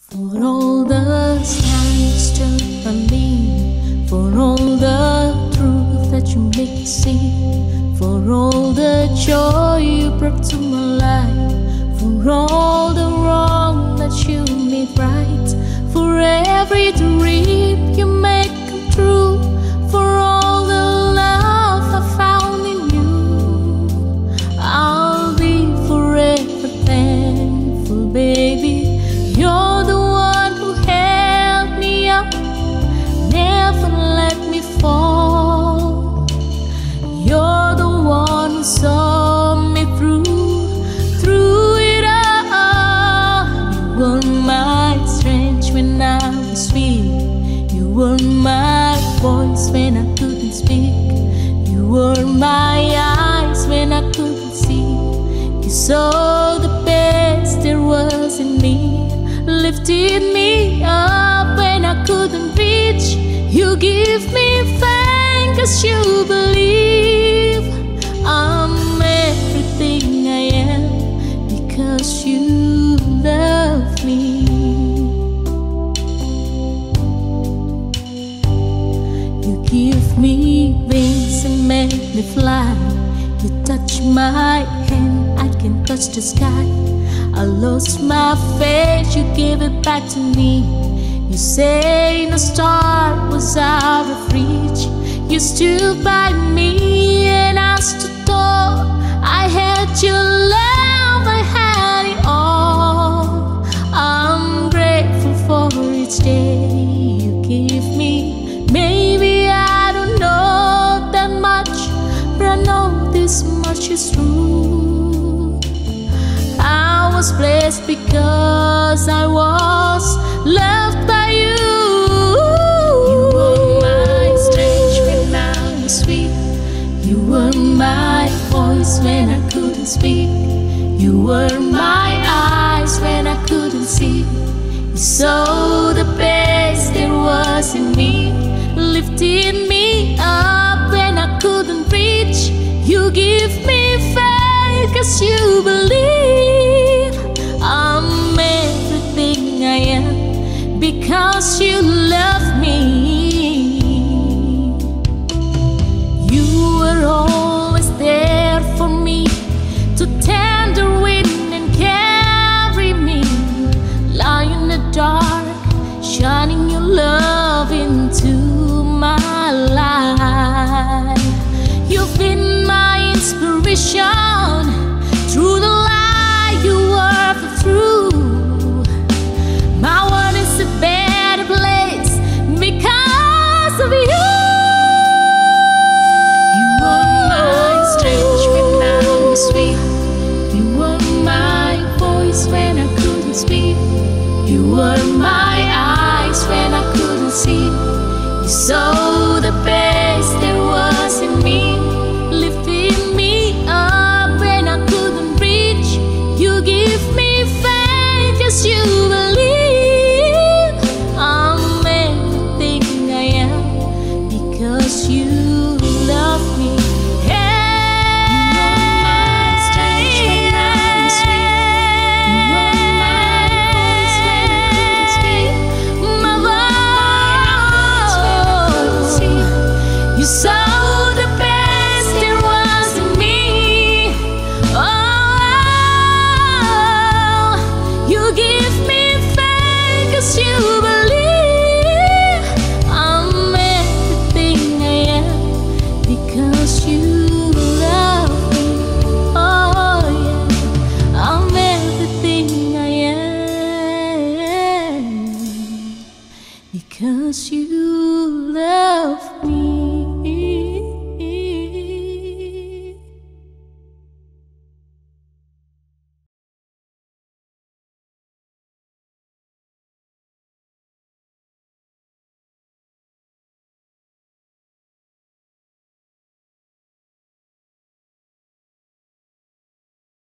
For all the signs stood by me, for all the truth that you make me see, for all the joy you brought to my life, for all the wrong that you made right, for every dream you make come true, for all the love I found in you, I'll be forever thankful, baby. You're the one who held me up, never let me fall. You're the one who saw me through it all. You were my strength when I was weak. You were my voice when I couldn't speak. You were my eyes when I couldn't see. You saw the best there was in me, lifted me up when I couldn't reach. You give me thanks 'cause you believe I'm everything I am, because you love me. You give me wings and make me fly. You touch my hand, I can touch the sky. I lost my faith, you gave it back to me. You say no star was out of reach. You stood by me and I stood tall. I had your love, I had it all. I'm grateful for each day you give me. Maybe I don't know that much, but I know this much is true. I was blessed because I was loved by you. You were my strength when I was weak. You were my voice when I couldn't speak. You were my eyes when I couldn't see. You saw the best there was in me, lifted me up when I couldn't reach. You give me faith 'cause you believe I'm everything I am, because you love me. You were always there for me, to tender wind and carry me. Lie in the dark, shining your love into my life. You've been my inspiration, through the lie you were the truth. My world is a better place because of you. You were my strength when I was weak. You were my voice when I couldn't speak. You were my eyes when I couldn't see. You saw